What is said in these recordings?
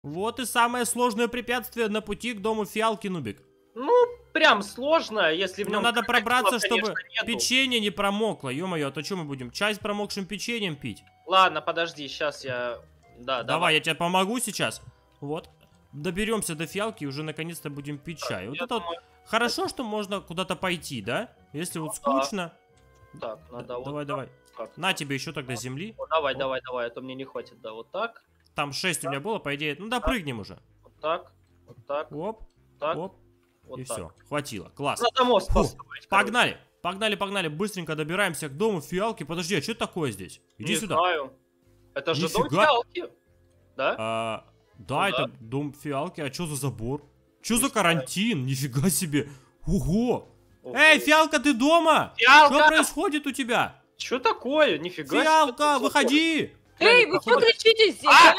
Вот и самое сложное препятствие на пути к дому фиалки, Нубик. Ну, прям сложно, если в Но нем надо пробраться, чтобы конечно, нету. печенье не промокло. Ё-моё, а то что мы будем? Чай с промокшим печеньем пить? Ладно, подожди, сейчас я... Да, Давай, я тебе помогу сейчас. Вот. Доберемся до фиалки и уже наконец-то будем пить чай. Вот я это вот думаю- хорошо, что можно куда-то пойти, да? Если вот да. скучно. Так, надо вот Давай, так. давай. Как? На тебе еще тогда земли. О, давай, Оп. давай, давай, а то мне не хватит, да, вот так, Там 6 у меня было, по идее. Ну, допрыгнем уже. вот так, вот так, Оп, так, оп. вот И так. все. Хватило. Класс. Надо мост Фу, построить, короче. Погнали. Погнали, погнали. Быстренько добираемся к дому фиалки. Подожди, а что такое здесь? Иди Не сюда. знаю. Это же дом Нифига. фиалки, да? Да, Ну это да. дом фиалки. А что за забор? Что Не за знаю. карантин? Нифига себе. Ого. Ого. Эй, фиалка, ты дома? Фиалка! Что происходит у тебя? Что такое? Нифига себе. Фиалка, тут выходи. Эй, вы что походу- кричите здесь, А!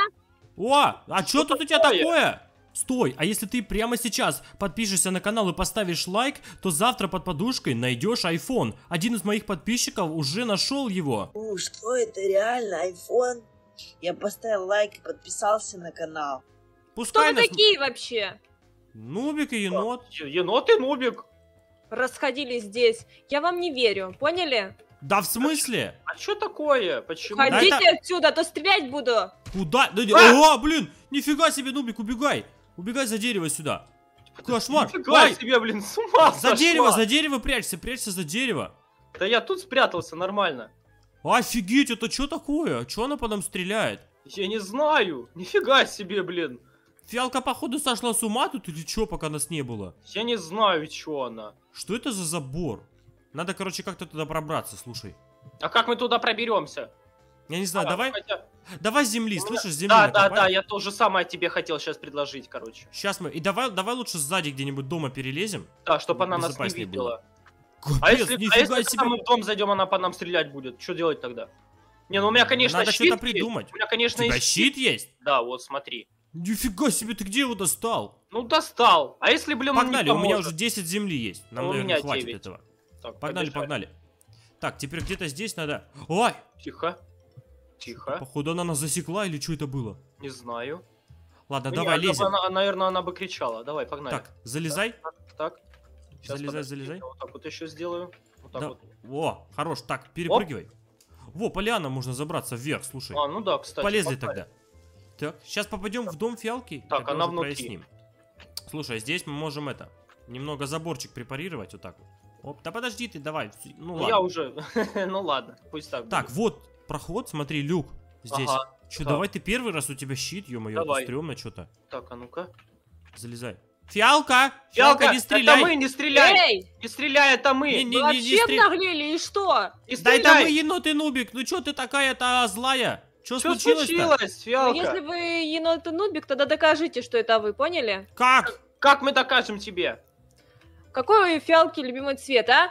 О, а что тут у тебя такое? такое? Стой, а если ты прямо сейчас подпишешься на канал и поставишь лайк, то завтра под подушкой найдешь iPhone. Один из моих подписчиков уже нашел его. Что это реально iPhone? Я поставил лайк и подписался на канал. Кто Пускай вы нас... такие вообще? Нубик и енот. Енот и нубик. Расходились здесь. Я вам не верю, поняли? Да в смысле? А что такое? Почему? Да Ходите это- отсюда, а то стрелять буду. Куда? Да, А! О, блин, нифига себе, Нубик, убегай. Убегай за дерево сюда. Кошмар. Нифига Ай, себе, блин, с ума за сошла. дерево прячься, прячься за дерево. Да я тут спрятался нормально. Офигеть, это что такое? Что она по нам стреляет? Я не знаю. Нифига себе, блин. Фиалка, походу, сошла с ума тут или что, пока нас не было? Я не знаю, что она. Что это за забор? Надо, короче, как-то туда пробраться, слушай. А как мы туда проберемся? Я не знаю, давай, Хотя- давай с земли, У меня- слышишь, с земли Да, да, накопай. да, я то же самое тебе хотел сейчас предложить, короче. Сейчас мы, и давай лучше сзади где-нибудь дома перелезем. Да, чтобы она нас не Безопаснее видела. Капец, А если нифига когда себе. мы в дом зайдем, она по нам стрелять будет? Что делать тогда? Не, ну у меня, конечно, Надо щит что-то есть. придумать. У меня, У конечно, тебя есть щит есть? Да, вот смотри. Нифига себе, ты где его достал? Ну достал. А если, блин, он не Погнали, у меня поможет? уже 10 земли есть. Нам, Ну, у наверное, меня хватит 9. этого. Так, Погнали, побежали. погнали. Так, теперь где-то здесь надо... Ой, Тихо. Тихо. походу она нас засекла или что это было? Не знаю. Ладно, Ну, давай не, лезем. наверное, она бы кричала. Давай, погнали. Так, залезай. Так. Щас, Залезай, подожди, залезай. я вот так вот еще сделаю. Вот так Да. вот. Во, хорош. Так, перепрыгивай. Во, поляна, можно забраться вверх, слушай. А, ну да, кстати. Полезли погнали. тогда. Так, сейчас попадем в дом фиалки. Так, тогда она уже внутри. проясним. Слушай, здесь мы можем немного заборчик препарировать вот так вот. Оп, да подожди ты, давай. Ну Ну ладно. я уже. Ну ладно, пусть так Так, будет. вот проход, смотри, люк здесь. Ага, Че, так. давай ты первый раз, у тебя щит, ё-моё, это Давай. стрёмно что-то. Так, а ну-ка. Залезай. Фиалка! Фиалка, не это стреляй! мы, не стреляй! Эй, Не стреляй, это мы! Не, вы не вообще стрель- обнаглели и что? Не Да это стреляй! мы енот и нубик, ну чё ты такая-то злая? Чё Что случилось-то? случилось, Ну, Фиалка? если вы енот и нубик, тогда докажите, что это вы, поняли? Как? Как мы докажем тебе? Какой у фиалки любимый цвет, а?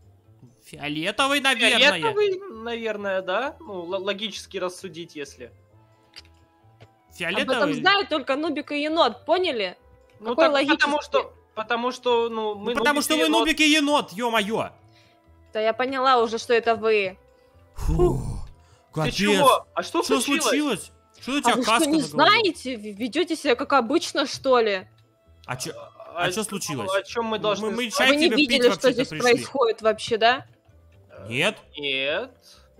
Фиолетовый, наверное. Фиолетовый, наверное, да? Ну, логически рассудить, если. Об этом Фиолетовый. знает только нубик и енот, поняли? Ну, Какой так, логический? потому что, ну, мы Ну, потому нубик что и вы енот. нубик и енот, ё-моё. Да я поняла уже, что это вы. Фу, Ты капец. чего? А что Что случилось? случилось? Что у А тебя вы каска что, не на голове? знаете? Ведете себя как обычно, что ли? А чё случилось? О чем мы должны Мы знать? чай Вы не тебе пить видели, что вообще-то здесь пришли. происходит вообще, да? Нет, Нет.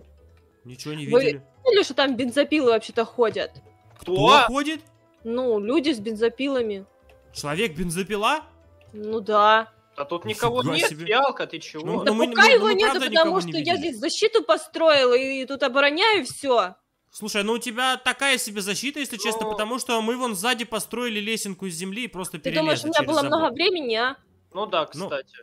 ничего не Вы- видели. Видели, что там бензопилы вообще-то ходят? Кто ходит? Ну, люди с бензопилами. Человек-бензопила? Ну да. А тут никого Нифига нет, себе. Фиалка, ты чего? Ну, Да мы- пока его мы нету, правда потому никого что не я видели. здесь защиту построила и тут обороняю все. Слушай, ну у тебя такая себе защита, если честно, Ну. потому что мы вон сзади построили лесенку из земли и просто Ты перелезли думаешь, у меня через было забор. много времени, а? Ну да, Ну, кстати.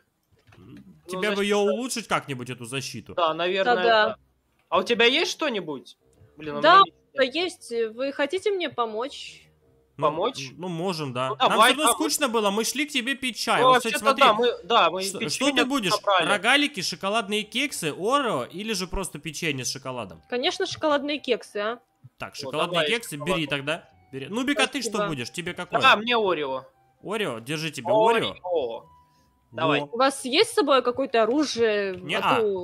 Тебе бы ее улучшить как-нибудь, эту защиту? Да, наверное, Да-да. да. А у тебя есть что-нибудь? Блин, у Да, меня Да есть. Вы хотите мне помочь? Ну, помочь? Ну, можем, да. Ну, Нам давай, все равно давай. скучно было, мы шли к тебе пить чай. Ну, Вот, кстати, вообще-то смотри, мы что печенье ты будешь? собрали. Рогалики, шоколадные кексы, Орео или же просто печенье с шоколадом? Конечно, шоколадные кексы, а? Так, шоколадные давай, кексы, шоколадные. бери тогда. Бери. Ну, Бека, ты что Спасибо. будешь? Тебе какое? Да, мне Орео. Орео? Держи тебе Орео. Орео. Давай. Во. У вас есть с собой какое-то оружие? Не-а. А то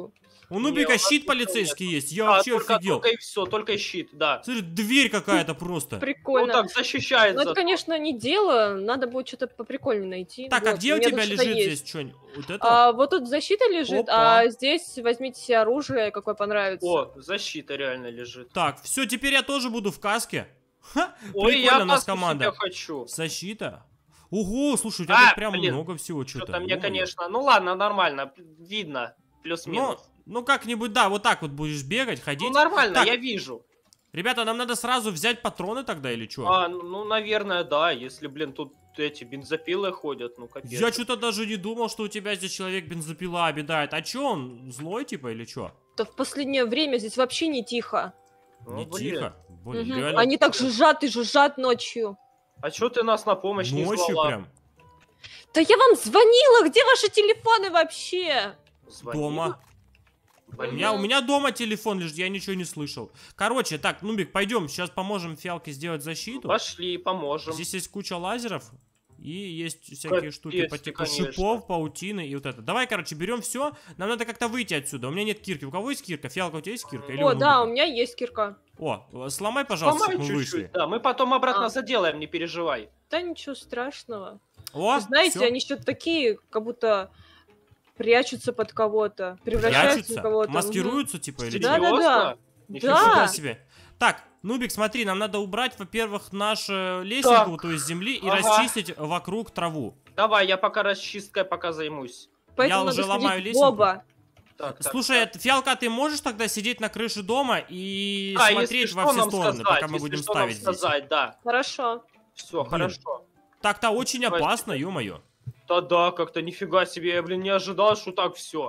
У Не, у Нубика нас щит ничего полицейский есть, я А, вообще офигел. только и все, только щит, да. Смотри, дверь какая-то просто. Ну Прикольно. так, защищает Ну, это, зато. конечно, не дело. Надо будет что-то поприкольнее найти. Так, а Вот, где у меня тебя тут что-то лежит есть. здесь что-нибудь? Вот это? Вот тут защита лежит, Опа. а здесь возьмите себе оружие, какое понравится. О, защита реально лежит. Так, все, теперь я тоже буду в каске. Ха, Ой, прикольно я у нас каску команда. себе хочу. Защита. Ого, слушай, у тебя тут прям блин, много всего что-то. Что-то мне, ё-моё. конечно... Ну ладно, нормально, видно. Плюс-минус. Ну как-нибудь, да, вот так вот будешь бегать, ходить. Ну нормально, Так, я вижу. ребята, нам надо сразу взять патроны тогда или что? Ну, наверное, да. Если, блин, тут эти бензопилы ходят, ну капец. Я что-то даже не думал, что у тебя здесь человек-бензопила обитает. А чё, он злой типа или чё? То в последнее время здесь вообще не тихо. Ну, Не блин. тихо? Блин, Мгм. реально Они так жужжат и жужжат ночью. А чё ты нас на помощь не ночью звала? прям. Да я вам звонила! Где ваши телефоны вообще? Звонила? Дома. Блин. У меня дома телефон лежит, я ничего не слышал. Короче, так, Нубик, пойдем, сейчас поможем Фиалке сделать защиту. Пошли, поможем. Здесь есть куча лазеров. И есть всякие Капец, штуки по типу конечно. шипов, паутины и вот это. Давай, короче, берем все. Нам надо как-то выйти отсюда. У меня нет кирки. У кого есть кирка? Фиалка, у тебя есть кирка? Или у О, да, у Нубика? меня есть кирка. О, сломай, пожалуйста, Сломай чтобы мы вышли. чуть-чуть, да. Мы потом обратно А. заделаем, не переживай. Да ничего страшного. О, Знаете, всё. они что-то такие, как будто прячутся под кого-то, превращаются в Прячутся? кого-то. Маскируются, типа, или Да, что? да, да. Серьезно? Ничего Да. Нифига себе. Так, Нубик, смотри, нам надо убрать, во-первых, нашу лесенку, Так. то есть земли, и Ага. расчистить вокруг траву. Давай, я пока расчисткой пока займусь. Поэтому Я надо уже ломаю сходить в лесенку. Боба. Так, так, Слушай, так. Фиалка, ты можешь тогда сидеть на крыше дома и А, смотреть если во что, все нам стороны, сказать, пока мы если будем что, нам ставить здесь? сказать, да. Хорошо. Все, Блин. хорошо. Так-то очень Давай. опасно, ё-моё. Да-да, как-то нифига себе, я, блин, не ожидал, что так все.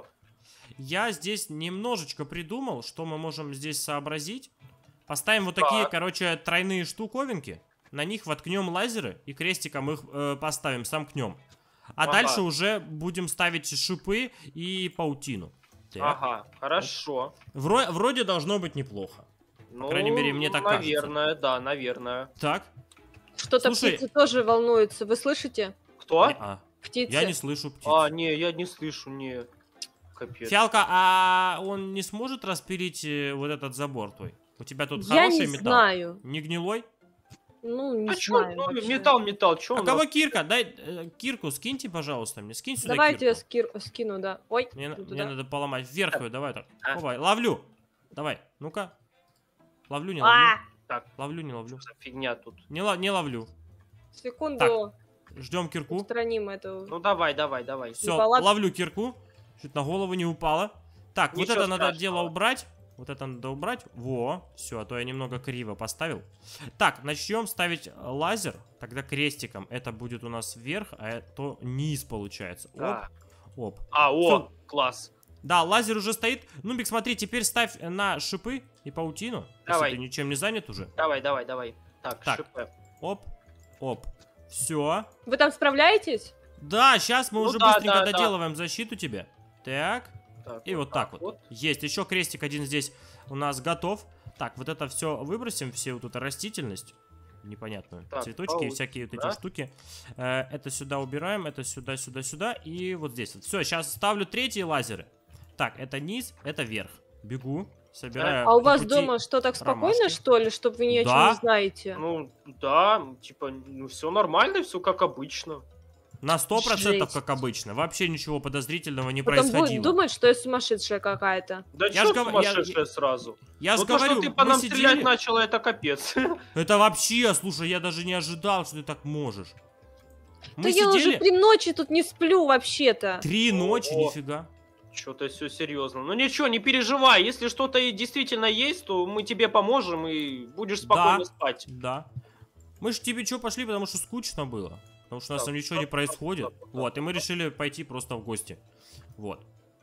Я здесь немножечко придумал, что мы можем здесь сообразить. Поставим вот такие, Так. короче, тройные штуковинки. На них воткнем лазеры и крестиком их поставим, сомкнем. А Ага. дальше уже будем ставить шипы и паутину. Так. Ага, хорошо. Вроде должно быть неплохо. Ну, крайней мере, мне так кажется. наверное, да, наверное. Так. Что-то Слушай. птицы тоже волнуются. Вы слышите? Кто? А, Птицы. я не слышу птиц. Не, я не слышу, не. Капец. Фиалка, а он не сможет распилить вот этот забор твой? У тебя тут Я хороший не металл? знаю. Не гнилой? Ну, не А чё, знаю. вообще. металл, чё А у кого нас? кирка? Дай кирку, скиньте, пожалуйста, мне. Скинь сюда Давайте я кирку. скину, да. Ой, Мне туда. надо поломать. Вверх ее, давай так. А. Опа, ловлю. Давай, ну-ка. Ловлю, не А, ловлю. Так, Ловлю, не ловлю. что за фигня тут? Не ловлю. секунду. Ждем кирку. Устраним эту. Ну давай. Все, палат- ловлю кирку. Чуть на голову не упала. Так, вот Ничего это надо страшного. дело убрать. Вот это надо убрать. Во, все, а то я немного криво поставил. Так, начнем ставить лазер. Тогда крестиком. Это будет у нас вверх, а это низ получается. Оп, Да. оп. О, класс. Да, лазер уже стоит. Нубик, смотри, теперь ставь на шипы и паутину. Давай. Если ты ничем не занят уже. Давай. Так, Так. шипы. Оп, оп. Все. Вы там справляетесь? Да, сейчас мы Ну уже да, быстренько да. доделываем защиту тебе. Так. Так, И вот так вот. Есть. Еще крестик один здесь у нас готов. Так, вот это все выбросим, все вот эту растительность. Непонятную. Так, Цветочки и паук, всякие вот да? эти штуки. Это сюда убираем, это сюда, сюда, сюда. И вот здесь вот. Все, сейчас ставлю третьи лазеры. Так, это низ, это верх. Бегу, собираю. А у по вас пути- дома что, так спокойно, ромашки. что ли, чтобы вы ни о чем Да. не знаете? Ну, да, типа, ну все нормально, все как обычно. На 100% Жесть. как обычно. Вообще ничего подозрительного не Потом будут происходило. думать, что я сумасшедшая какая-то. Да Я чё ж гов- я- сумасшедшая сразу? Я Ну же то, говорю, что ты по мы нам сидели- стрелять начала, это капец. Это вообще, слушай, я даже не ожидал, что ты так можешь. Мы Да я уже сидели 3 ночи тут не сплю вообще-то. 3 ночи, Ого. нифига. Что-то все серьезно. Ну ничего, не переживай. Если что-то и действительно есть, то мы тебе поможем и будешь спокойно Да. спать. Да. Мы же тебе что пошли, потому что скучно было. Потому что у нас там ничего не происходит. Вот, и мы решили пойти просто в гости. Вот.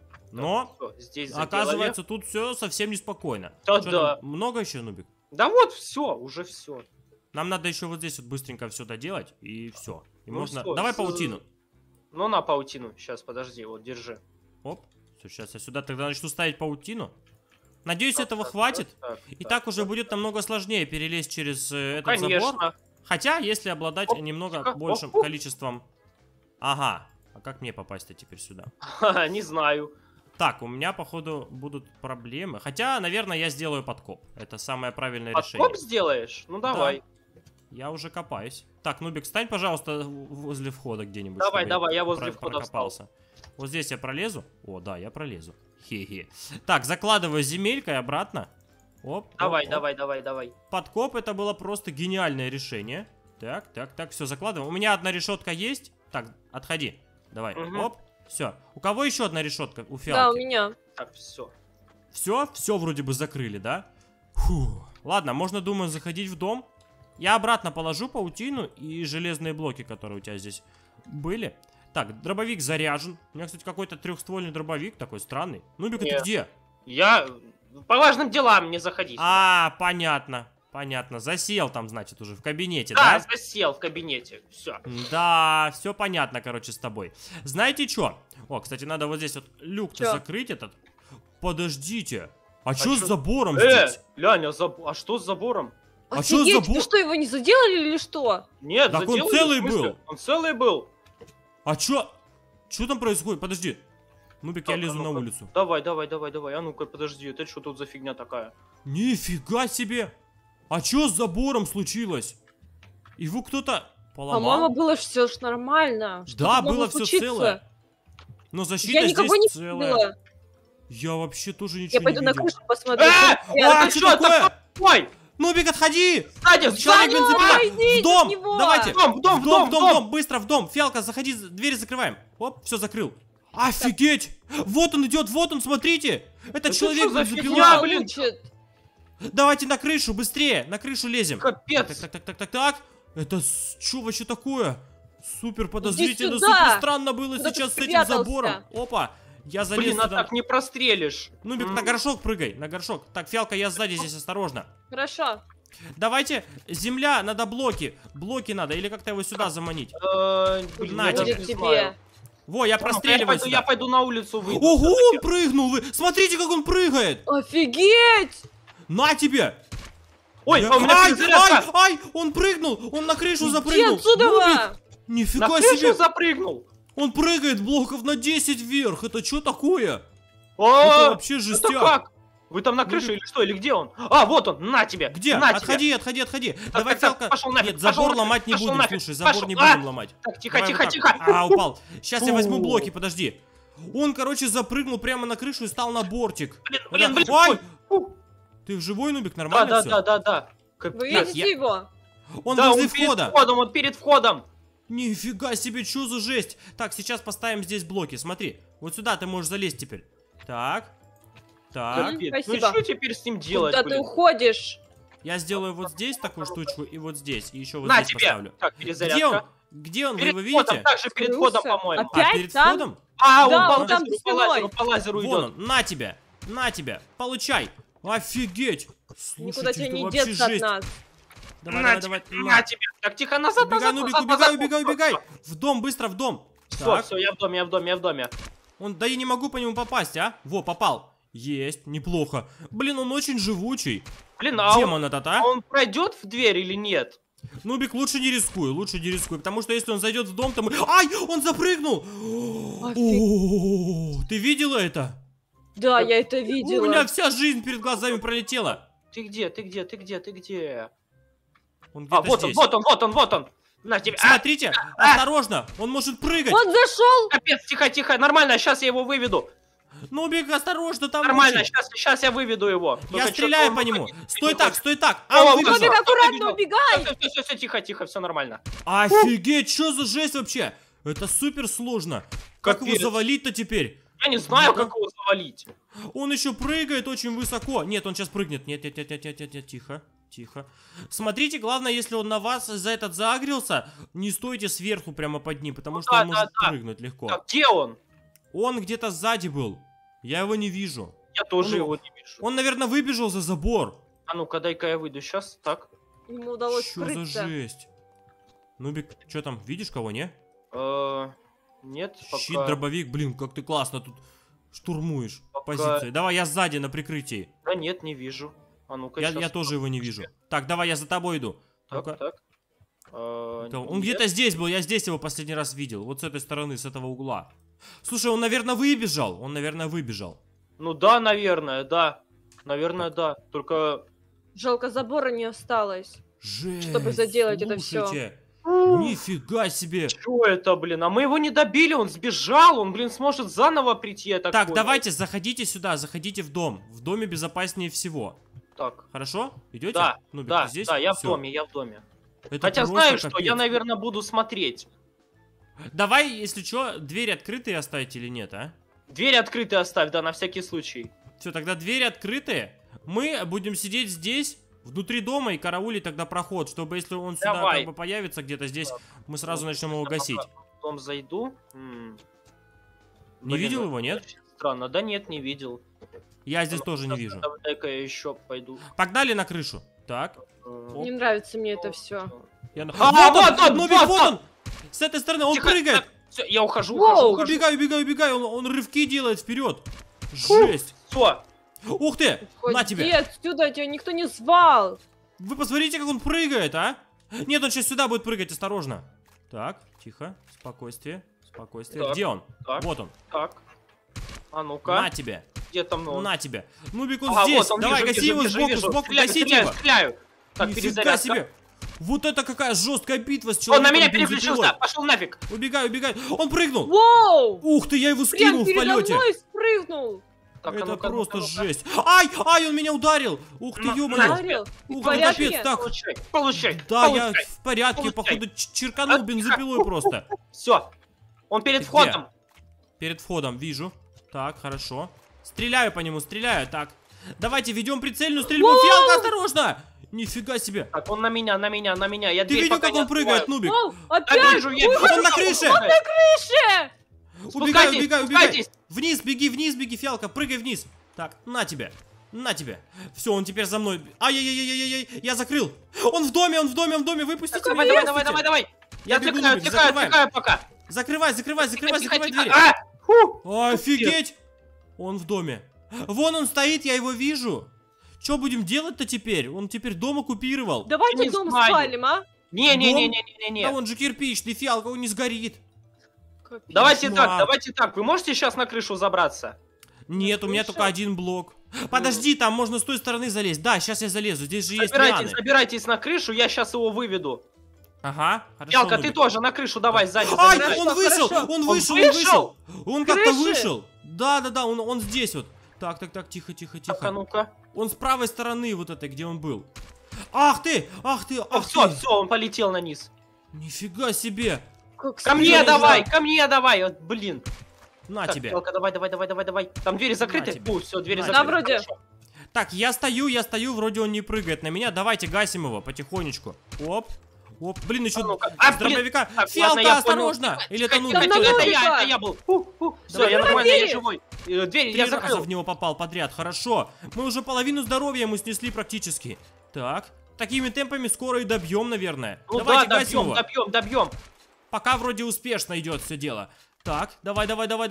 Но, Всё, здесь заделали. оказывается, тут все совсем неспокойно. Да, Чё да. там, много еще, Нубик? Да вот, все, уже все. Нам надо еще вот здесь вот быстренько все доделать, и все. И Ну можно... всё, Давай с- паутину. Ну на паутину. Сейчас, подожди, вот держи. Оп. Все, сейчас я сюда тогда начну ставить паутину. Надеюсь, этого хватит. И так уже будет намного сложнее перелезть через этот забор. Конечно. Хотя, если обладать Оп, немного тихо, большим оп, оп. количеством... Ага. А как мне попасть-то теперь сюда? Не знаю. Так, у меня, походу, будут проблемы. Хотя, наверное, я сделаю подкоп. Это самое правильное решение. Подкоп сделаешь? Ну давай. Я уже копаюсь. Так, Нубик, стань, пожалуйста, возле входа где-нибудь. Давай, чтобы давай, я возле входа прокопался. Вот здесь я пролезу. О, да, я пролезу. Хе-хе. Так, закладываю земелькой обратно. Оп, Давай, оп, давай, оп. давай, давай. Подкоп, это было просто гениальное решение. Так, все, закладываем. У меня одна решетка есть. Так, отходи. Давай, Мгм. оп. Все. У кого еще одна решетка? У Да, Фиалки. у меня. Так, все. Все вроде бы закрыли, да? Фу. Ладно, можно, думаю, заходить в дом. Я обратно положу паутину и железные блоки, которые у тебя здесь были. Так, дробовик заряжен. У меня, кстати, какой-то трехствольный дробовик такой странный. Нубик, ты Нет. где? Я по важным делам не заходи. Понятно. Понятно. Засел там, значит, уже в кабинете, Да, да? засел в кабинете. Все. Да, все понятно, короче, с тобой. Знаете что? О, кстати, надо вот здесь вот люк-то Чё? закрыть этот. Подождите. А что с чё? забором здесь? Ляня, а что с забором? А чё Офигеть, забор? вы что, его не заделали или что? Нет, Так он заделали, целый в смысле? был. Он целый был. А чё? Чё там происходит? Подожди. Нубик, я Так, лезу а на ну-ка. улицу. Давай. А ну-ка, подожди, это что тут за фигня такая? Нифига себе! А чё с забором случилось? Его кто-то По-моему, поломал? было все ж нормально. Что Да, тут могло было все случиться? целое. Но защита Я никого не здесь целая. видела. Я вообще тоже Я ничего не пойду на видел. крышу посмотрю. А, ты что чё, такое? Ой, Нубик, отходи! сзади, Человек сзади! бензопила! отойдите В дом! от него! Давайте! В дом, в дом! Быстро в дом! Фиалка, заходи, двери закрываем. Оп, все закрыл. Офигеть! Вот он идет, вот он, смотрите! Это человек что за бензопила. фигня, блин? Получит. Давайте на крышу, быстрее! На крышу лезем. Капец. Так. Это что вообще такое? Супер подозрительно, сюда. супер странно было Куда сейчас ты с этим спрятался? забором. Опа, я залез Блин, а туда. так не прострелишь. Нубик, на горшок прыгай, на горшок. Так, Фиалка, я сзади здесь, осторожно. Хорошо. Давайте, земля, надо блоки. Блоки надо, или как-то его сюда заманить. Блин, На я даже тебе. Будет не знаю. тебе. Во, я простреливаю Я сюда. пойду на улицу выйду. Ого, он прыгнул, вы смотрите, как он прыгает. Офигеть! На тебе. Ой, Я- у меня перезарядка. ай, он прыгнул, он на крышу Иди запрыгнул. отсюда! Нубик, На нифига крышу себе. запрыгнул. Он прыгает блоков на 10 вверх. Это что такое? Это О, вообще это жестяк. как? Вы там на крыше или что? Или где он? А, вот он, на тебе. Где? На Отходи. Давай, так, Фиалка. пошел нафиг, Нет, забор пошел ломать не нафиг, будем, пошел нафиг, слушай, забор пошел. не будем ломать. Так, тихо, Давай тихо, вот тихо. так. А, упал. Сейчас я возьму Фу. блоки, подожди. Он, короче, запрыгнул прямо на крышу и стал на бортик. Блин. Ой! Фу. Ты живой, Нубик? Нормально все? Да. Вы Капец. видите я- его? Он Да, возле он перед входа. входом, он перед входом. Нифига себе, что за жесть. Так, сейчас поставим здесь блоки, смотри. Вот сюда ты можешь залезть теперь. Так. Капец. Ну спасибо. что теперь с ним делать, Куда ты блин? уходишь? Я сделаю вот здесь такую штучку и вот здесь. И еще вот На здесь тебе. поставлю. Так, Где он? перезарядка. Где он? Вы Перед его входом, видите? также перед Скрылся. входом, по-моему. Опять? перед там? входом? А, Да, он он по там лазеру, за стеной. по лазеру Вон идет. он, на тебя, получай. Офигеть. Никуда Слушайте, тебе это не вообще деться от жесть. нас. Давай. На тебе. Так, тихо, назад, Убегай, назад, Нубик, назад, убегай. В дом, быстро в дом. Все, Так. я в доме. Да я не могу по нему попасть, а? Во, попал. Есть, неплохо. Блин, он очень живучий. Блин, а Демон этот, а? он пройдет в дверь или нет? Нубик, лучше не рискуй, потому что если он зайдет в дом, то мы... Ай, он запрыгнул! О, ты видела это? Да, я это У меня видела. вся жизнь перед глазами пролетела. Ты где? Он А, где-то здесь. вот он. На тебе. Смотрите, осторожно, он может прыгать. Он зашел! Капец, тихо, нормально, сейчас я его выведу. Нубик, осторожно, там Нормально, очень. сейчас я выведу его. Я Только стреляю чё-то по он нему. выходит. Стой так. О, А, он вот, выбежал. Нубик, аккуратно вот. убегай! Все, тихо, все нормально. Офигеть, что за жесть вообще? Это супер сложно. Как его Капец. завалить-то теперь? Я не знаю, Ну-ка. как его завалить. Он еще прыгает очень высоко. Нет, он сейчас прыгнет. Нет, тихо. Смотрите, главное, если он на вас за этот заагрился, не стойте сверху прямо под ним, потому что да, он может да. прыгнуть легко. Так, где он? Он где-то сзади был. Я его не вижу. Я тоже Ну, его не вижу. Он, наверное, выбежал за забор. А ну-ка, дай-ка я выйду сейчас. Так. Ему удалось Что за скрыться. жесть? Нубик, что там, видишь кого, не? Нет, пока. Щит, дробовик, блин, как ты классно тут штурмуешь Пока- позиции. Давай, я сзади на прикрытии. Да нет, не вижу. А ну-ка, Я щас. тоже его не вижу. Так, давай, я за тобой иду. Так, Ну-ка. так. Он Нет. где-то здесь был, я здесь его последний раз видел. Вот с этой стороны, с этого угла. Слушай, он, наверное, выбежал. Он, наверное, выбежал. Ну да, наверное, да. Наверное, да. Только... Жалко, забора не осталось. Жесть. Чтобы заделать это всё. Слушайте, нифига себе. Что это, блин? А мы его не добили, он сбежал. Он, блин, сможет заново прийти, я так Так, понял. давайте, заходите сюда, заходите в дом. В доме безопаснее всего. Так. Хорошо? Идете? Да, Нубик, да, ты здесь? да, я в Всё. доме, я в доме. Это Хотя просто знаешь что, капец. я, наверное, буду смотреть. Давай, если что, двери открытые оставить или нет, а? Дверь открытой оставь, да, на всякий случай. Все, тогда двери открытые. Мы будем сидеть здесь, внутри дома, и караулить тогда проход, чтобы если он сюда Давай. как бы появится где-то здесь, Так. мы сразу Вот, начнем его я гасить. пока в дом зайду. Не Блин, видел ну, его, нет? очень странно, да нет, не видел. Я здесь Ну, тоже не сейчас вижу. Дай-ка я еще пойду. Погнали на крышу. Так. Не нравится мне это все. Я... вот он, Нубик, вот вот он! он! С этой стороны, он Тихо, прыгает! так, всё, я ухожу, Воу! ухожу. Убегай, убегай, убегай! Он рывки делает вперед! Жесть! Все, Ух ты! На Иди тебе! отсюда, тебя никто не звал. Вы посмотрите, как он прыгает, а! Нет, он сейчас сюда будет прыгать, осторожно. Так, тихо, спокойствие, спокойствие. Так, Где он? так. Вот он. так. А На ну-ка, тебе, где там он? на тебе. Нубик, он Ага, здесь. вот он, Давай, вижу, гаси вижу, его вижу, сбоку, вижу. сбоку, Стреляю, гасите стреляю, его. стреляю. Так, Нифига перезарядка. себе. Вот это какая жесткая битва с Он человеком. на меня бензопилой. переключился, пошел нафиг. Убегай, убегай. Он прыгнул. Воу! Ух ты, я его скинул Прям в передо полете. мной спрыгнул. Так, а Это ну-ка, просто ну-ка, ну-ка. жесть. Ай, он меня ударил. Ух ты, На- ё-моё. Ударил. Ух В ты, порядке? капец, так. Получай, получай, Да, получай. я в порядке, Получай. походу, черканул бензопилой просто. Все, он перед Ты входом. Перед входом, вижу. Так, хорошо. Стреляю по нему, стреляю. Так, давайте ведем прицельную стрельбу. Фиалка, осторожно! Нифига себе. Так, он на меня, на меня, на меня. Я Ты дверь видел, пока как не он прыгает, открываю. Нубик? Воу, Да, опять вижу, я Он на крыше! крыше. Убегай, Спускайтесь, убегай, убегай. спускайтесь. Вниз, беги, Фиалка, прыгай вниз. Так, на тебе. На тебе. Все, он теперь за мной. Ай-яй-яй-яй-яй, я закрыл. Он в доме, выпустите Давай, меня. давай, давай, давай, давай. Я Я бегу, отвлекаю, Нубик, отвлекаю, закрываем. отвлекаю пока. Закрывай Тихо, тихо. двери. А! Фу! Офигеть! Он в доме. Вон он стоит, я его вижу. Что будем делать-то теперь? Он теперь дом оккупировал. Давайте Не дом знаю. спалим, а? Да Не-не-не-не-не-не. он же кирпичный, Фиалка, он не сгорит. Капец. Давайте Кошмар. так, давайте так. Вы можете сейчас на крышу забраться? Нет, у меня Крыша? только один блок. Подожди, там можно с той стороны залезть. Да, сейчас я залезу, здесь же есть Забирайтесь, лианы. забирайтесь на крышу, я сейчас его выведу. Ага, хорошо. Ялка, ты Нубик. тоже на крышу давай сзади. Ай, забирайся. он вышел, хорошо. он Он вышел, вышел? Он как-то Крыши? вышел. Да, он здесь вот. Так, тихо, Так, а ну-ка. Он с правой стороны вот этой, где он был. Ах ты, ах ты. Все, он полетел на низ. Нифига себе. Как Ко мне серьезно? давай, ко мне давай. Вот, блин. На Так, тебе. Ялка, давай. Там двери закрыты? тебе. Все, двери На закрыты. Да, вроде. Хорошо. Так, я стою, вроде он не прыгает на меня. Давайте гасим его потихонечку. Оп. Блин, еще А ну-ка. с Блин. дробовика. Так, Фиалка, ладно, я осторожно. Или это Тихо, Нубик? Там на это Нубика. я был. Все, Давай, я давай. нормально, я Двери. живой. Дверь Три я раза закрыл. в него попал подряд, хорошо. Мы уже половину здоровья ему снесли практически. Так, такими темпами скоро и добьем, наверное. Ну Давайте да, гасим его. добьем. Пока вроде успешно идет все дело. Так, давай.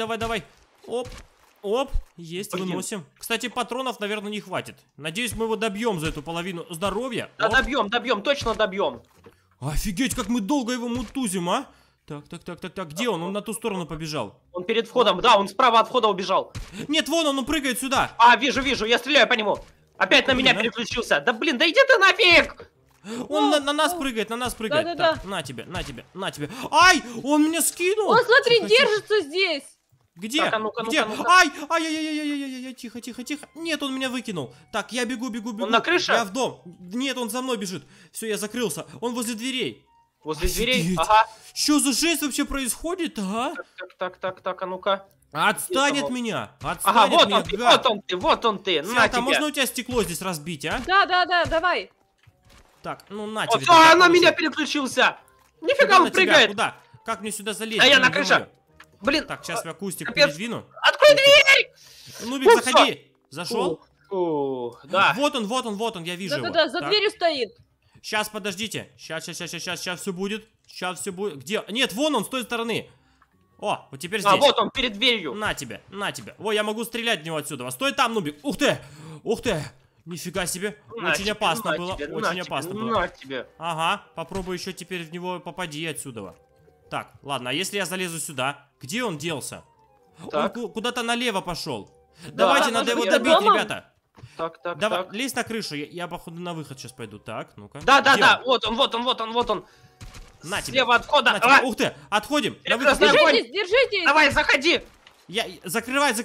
Оп, есть, Блин. выносим. Кстати, патронов, наверное, не хватит. Надеюсь, мы его добьем за эту половину здоровья. Да, Оп. добьем, точно добьем. Офигеть, как мы долго его мутузим, а? Так, где он? Он на ту сторону побежал. Он перед входом, да, он справа от входа убежал. Нет, вон он прыгает сюда. А, вижу, я стреляю по нему. Опять на меня Блин, а? переключился. Да блин, да иди ты нафиг! Он О, на нас о. прыгает. Да-да-да. Так, на тебе. Ай, он меня скинул. Он, смотри, Тихо, держится здесь. Где? Так, а ну-ка, Где? ну-ка. Ай, тихо. Нет, он меня выкинул. Так, я бегу. Он на крыше? Я в дом. Нет, он за мной бежит. Все, я закрылся. Он возле дверей. Возле дверей. Офигеть. Ага. Что за жесть вообще происходит, а? Так, а ну-ка. Отстань Где-то от он. меня. Ага, Отстань от вот меня, он ты, гад. вот он ты. На Фиалка, тебе. можно у тебя стекло здесь разбить, а? Да, давай. Так, ну на Вот, тебе. всё, тогда на меня получай. переключился. Куда Нифига на он тебя? прыгает. Куда? Как мне сюда залезть? А я на Ё-моё. крыше. Блин. Так, сейчас я кустик Капец. передвину. Открой дверь! Нубик, Ну, заходи. Зашел? Да. Вот он, я вижу его. Да, за Так. дверью стоит. Сейчас, подождите. Сейчас все будет. Где? Нет, вон он, с той стороны. О, вот теперь здесь. А, вот он, перед дверью. На тебе. Ой, я могу стрелять в него отсюда. Стой там, Нубик. Ух ты. Нифига себе. На Очень тебе, опасно на было. тебе, на Очень тебе, опасно было. На тебе. Ага, попробуй еще теперь в него попади отсюда. Так, ладно, а если я залезу сюда? Где он делся? Он Так. куда-то налево пошел. Да, Давайте, может надо его быть, добить, домом? ребята. Так. Давай, лезь на крышу, я походу на выход сейчас пойду. Так, ну-ка. Да, Где вот он. На тебе. Слева от входа. На тебе. Ух ты, отходим. На выход. Перекрестный огонь. Держитесь, держитесь! Давай, заходи. Закрывай.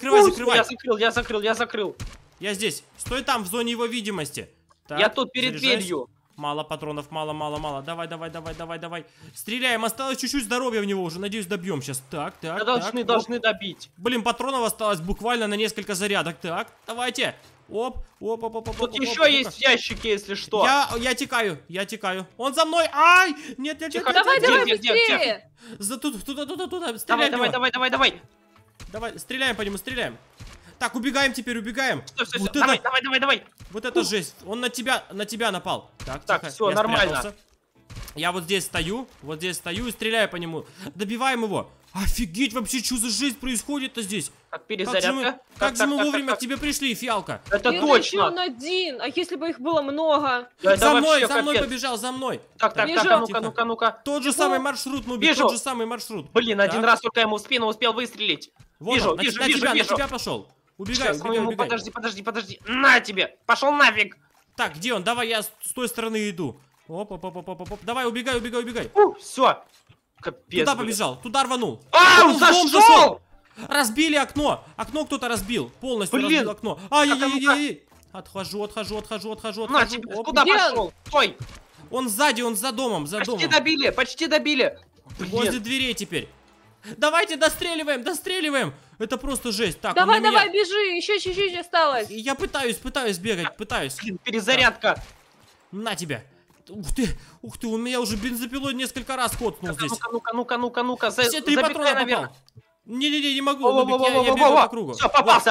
Я закрыл. Я здесь. Стой там, в зоне его видимости. Так, Я тут перед заряжайся. дверью. Мало патронов, мало. Давай. Стреляем, осталось чуть-чуть здоровья в него уже. Надеюсь, добьем сейчас. Так. Должны добить. Блин, патронов осталось буквально на несколько зарядок. Так, давайте. Оп. Тут еще есть ящики, если что. Я текаю. Он за мной. Ай! Нет. Тихо. Давай, Где? быстрее! Туда. Стреляй в него. Давай. Давай, стреляем по нему, стреляем. Так, убегаем. Все. Вот Давай. Вот это жесть. Он на тебя напал. Так, тихо, всё, я нормально. спрятался. Я вот здесь стою и стреляю по нему. Добиваем его. Офигеть, вообще, что за жизнь происходит-то здесь? Как перезарядка. Как же мы Так. вовремя к тебе пришли, фиалка? Это Еще точно. он один, а если бы их было много? Да, это За мной вообще капец. побежал, за мной. Так, Бежу. а ну-ка. Тот же самый маршрут, Нубик, Вижу. тот же самый маршрут. Блин, один Так. раз только ему в спину успел выстрелить. Вот Вижу, он, на вижу. тебя пошел. Убегай, Сейчас мы ему... убегай. Подожди. На тебе. Пошел нафиг. Так, где он? Давай я с той стороны иду. Оп. Давай, убегай. Все. Капец. Туда блин. побежал, туда рванул. Он в дом зашел! Разбили окно. Окно кто-то разбил. Полностью Блин. разбил окно. Ай-яй-яй-яй. Отхожу. На тебе, Оп. куда Где он? пошел? Стой. Он сзади, он за домом, Почти добили. Возле Блин. дверей теперь. Давайте, достреливаем. Это просто жесть. Так, Давай, он на меня... бежи, еще чуть-чуть осталось. Я пытаюсь бегать, Блин, перезарядка. На тебя. Ух ты, он меня уже бензопилой несколько раз коткнул здесь. Ну-ка. Все 3 патрона попал. Не могу, Нубик, я бегаю по кругу. Все, попался.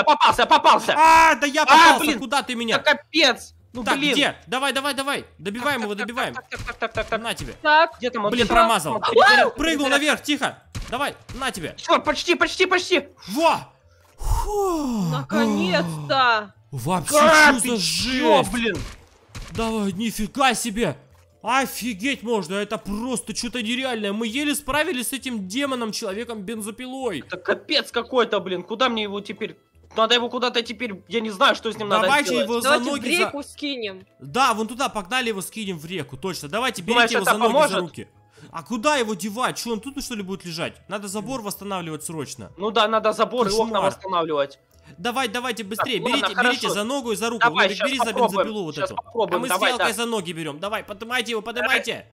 Да я попался, блин. куда ты Да меня? капец. Ну, Так, блин. где? Давай. Добиваем его. Так. На тебе. Так, Где там он? Блин, Где там? промазал. Перезарядка. Прыгнул наверх, тихо. Давай, на тебе. Всё, почти. Во! Фу. наконец-то! Вообще, что за Чё, жесть? блин? Давай, нифига себе. Офигеть можно, это просто что-то нереальное. Мы еле справились с этим демоном, человеком-бензопилой. Это капец какой-то, блин. Куда мне его теперь? Надо его куда-то теперь, я не знаю, что с ним надо Давайте сделать. его за Давайте в ноги... реку скинем. Да, вон туда, погнали его, скинем в реку, точно. Давайте, Думаешь, берите его это за ноги, поможет? за руки. А куда его девать? Что, он тут что ли будет лежать? Надо забор восстанавливать срочно. Ну да, надо забор и окна Кошмар. восстанавливать. Давайте быстрее, Так, ладно, берите хорошо. за ногу и за руку. Давай, Нубик, щас бери за попробуем, бензопилу вот щас эту. попробуем, А мы давай, с Фиалкой да. за ноги берем. Давай, поднимайте его, поднимайте.